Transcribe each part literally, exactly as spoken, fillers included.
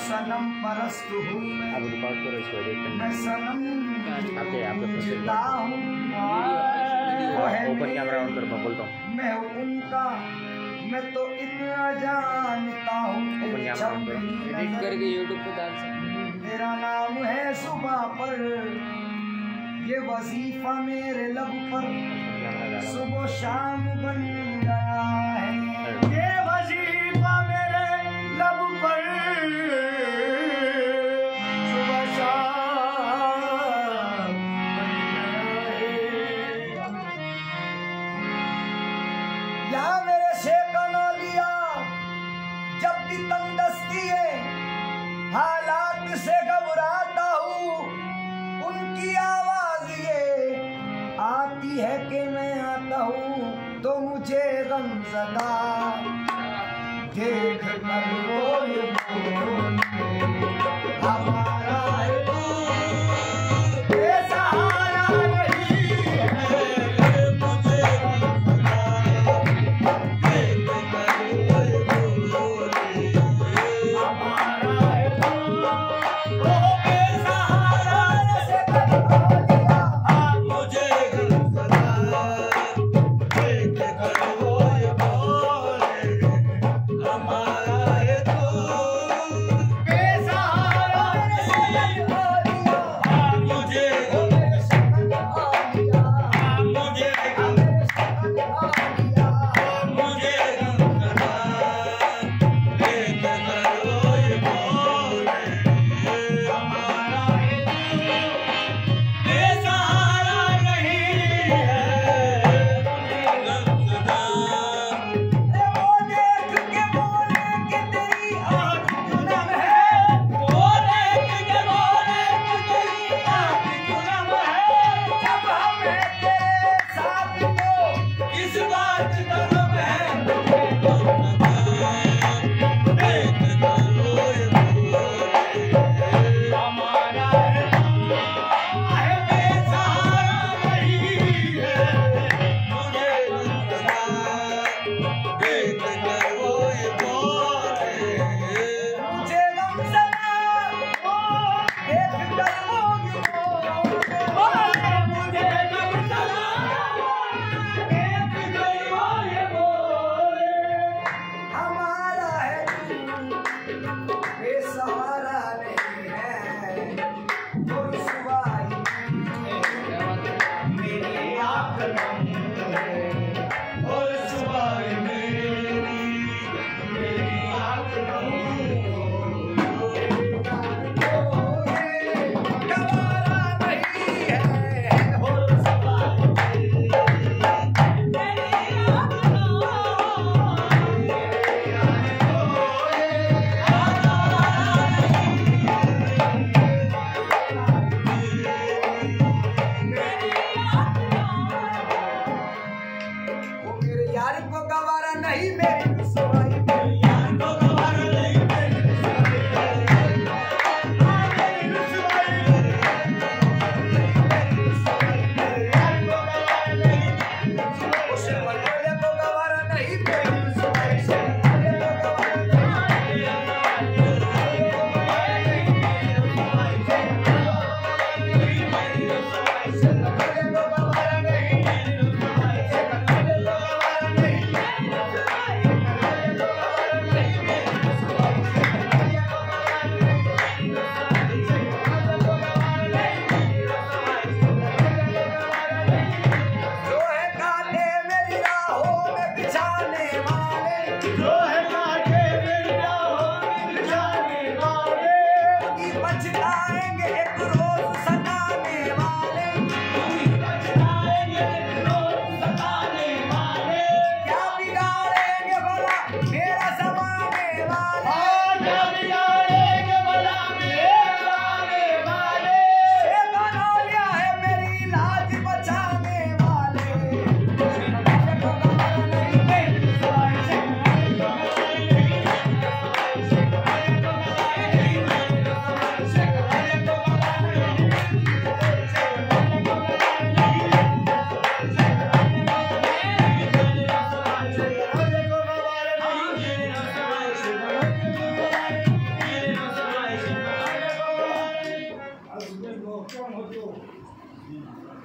सनम परस्त हूँ मैं, अब रिकॉर्ड करो इसको, देखते मैं सनम आपके आपके पूजता हूँ, वो है ओपन कैमरा ऑन करो, मैं बोलता हूँ। मैं उनका, मैं तो इतना जानता हूँ, ओपन कैमरा ऑन करो, एडिट करके यूट्यूब पे डाल सकते हैं। तेरा नाम है सुबह पर, ये वजीफा मेरे लब पर सुबह शाम बन गया है, ये वजीफा मेरे लब पर सुबह शाम बन गया है। यहाँ मेरे शेख नौलिया जब भी तंगदस्ती है, हालात से घबराता हूँ, उनकी आवाज ये आती है कि मैं आता हूँ तो मुझे गमज़दा देख कर वो ये बोलते, हमारा है तू बेसहारा नहीं है, मुझे गमज़दा देख कर वो ये बोलते, हमारा है तू वो बेसहारा से कटवा दिया, मुझे गमज़दा देख कर वो ये बोले, हमारा है तू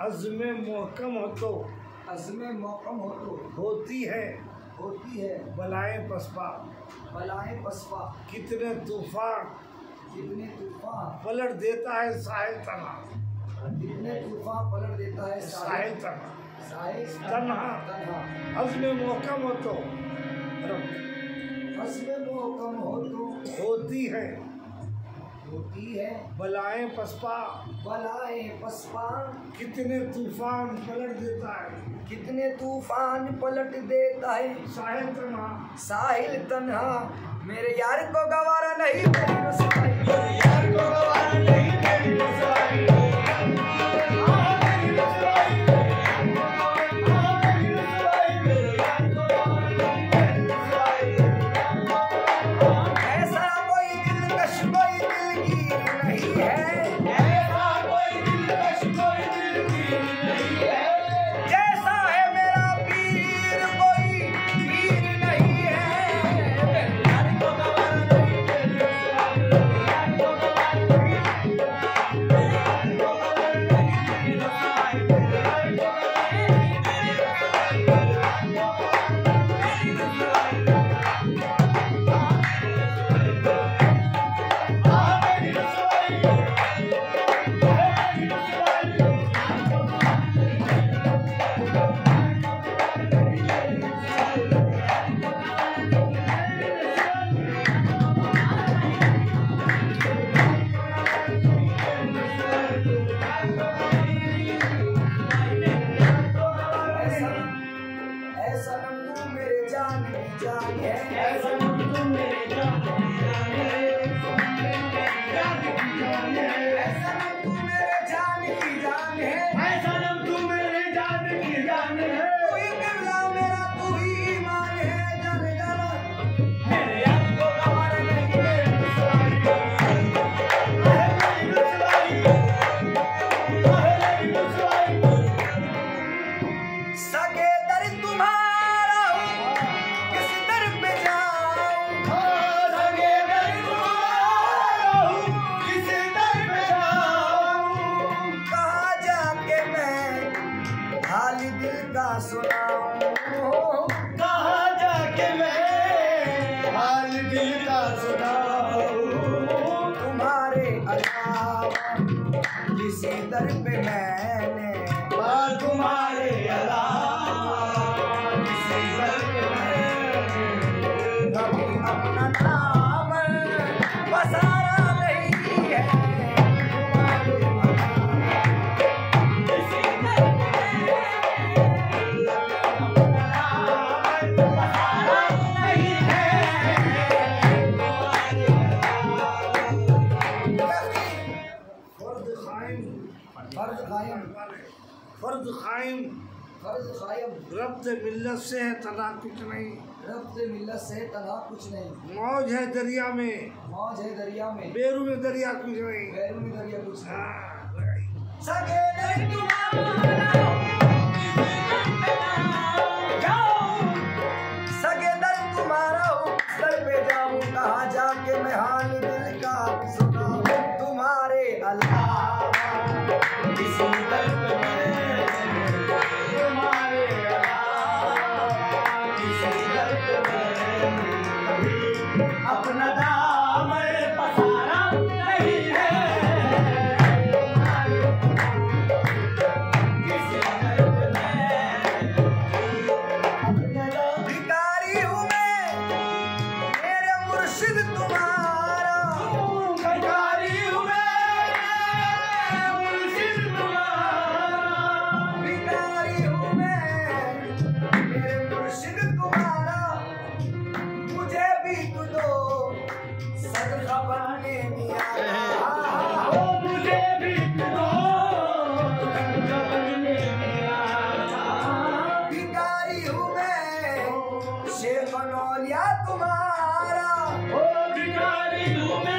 अज़्म मोहकम हो तो अज़्म मोहकम हो तो होती है होती है बलाएं पसपा। बलाएं पसपा। कितने तूफान कितने तूफान पलट देता है साहिल तना। कितने तूफान पलट देता है साहिल तना साहिल तन्हा। तन्हा। अज़्म मोहकम हो तो अज़्म मोहकम हो तो होती है होती है बलाएं पसपा। बलाएं पसपा। कितने तूफान पलट देता है कितने तूफान पलट देता है साहिल तना। साहिल तन्हा। मेरे यार को गवारा नहीं मेरी रुसवाई। मेरे यार को गवारा नहीं मेरी रुसवाई। ऐसा कोई दिलकश कोई दिलगीर नहीं है। ऐसा कोई दिलकश कोई दिलगीर नहीं है। जैसा है मेरा पीर कोई पीर नहीं है। मेरे यार को गवारा नहीं मेरी रुसवाई। मेरे यार को गवारा नहीं मेरे यार को गवारा नहीं मेरी रुसवाई। मेरे यार को गवारा नहीं मेरी रुसवाई। मेरे यार को गवारा नहीं मेरी रुसवाई। ऐसा नम तू मेरे जान की जान है। ऐसा नम तू मेरे जान की जान है। ऐसा नम तू मेरे जान की जान है। ऐसा नम तू मेरे जान की जान है। तू ही किबला मेरा तू ही ईमान है। जान जाना मेरे यार को गवारा नहीं मेरी रुसवाई। मेरी रुसवाई मेरी रुसवाई। सगे दर तुम्हारा हूँ किस दर पे जाऊँ। सगे दर तुम्हारा हूँ किस दर पे जाऊँ। कहाँ जाके मैं हाल दिल का सुनाऊँ। कहाँ जाके मैं हाल दिल का सुनाऊँ। तुम्हारे अलावा किसी दर पे मैंने तुम्हारे अलावा किसी दर पे मैंने कभी अपना नाम पसारा नहीं है। तुम्हारे अलावा किसी दर पे मैंने अपना नाम पसारा नहीं है। फर्द कायम फर्ज कायम फर्द कायम फर्ज कायम। रब्त मिल्लत से है तना कुछ नहीं। रब्त मिल्लत से तन्हा कुछ नहीं। मौज है दरिया में मौज है दरिया में बेरू में दरिया कुछ नहीं। बैरून दरिया कुछ नहीं। हाँ, लगाई। सगे दर तुम्हारा जाऊं। सगे दर तुम्हारा हूँ सर पे जाऊं। कहाँ जाके मैं हाल दिल का सुनाऊं। तुम्हारे अलावा किसी दर पे मैं तुम्हारे अलावा किसी दर पे मैं कभी अपना दामन पसारा नहीं है। किसी दर पे मैं भिखारी हूँ मैं मेरे मुर्शिद तुम्हारा। भिखारी हूँ मैं मुर्शिद तुम्हारा। भिखारी हूँ मैं मेरे मुर्शिद तुम्हारा। मुझे भी तू दो सदका बनने दिया। हो मुझे भी तू दो सदका बनने दिया। भिखारी हूँ मैं शेख नौलिया तुम्हारा। ओ भिखारी हूँ मैं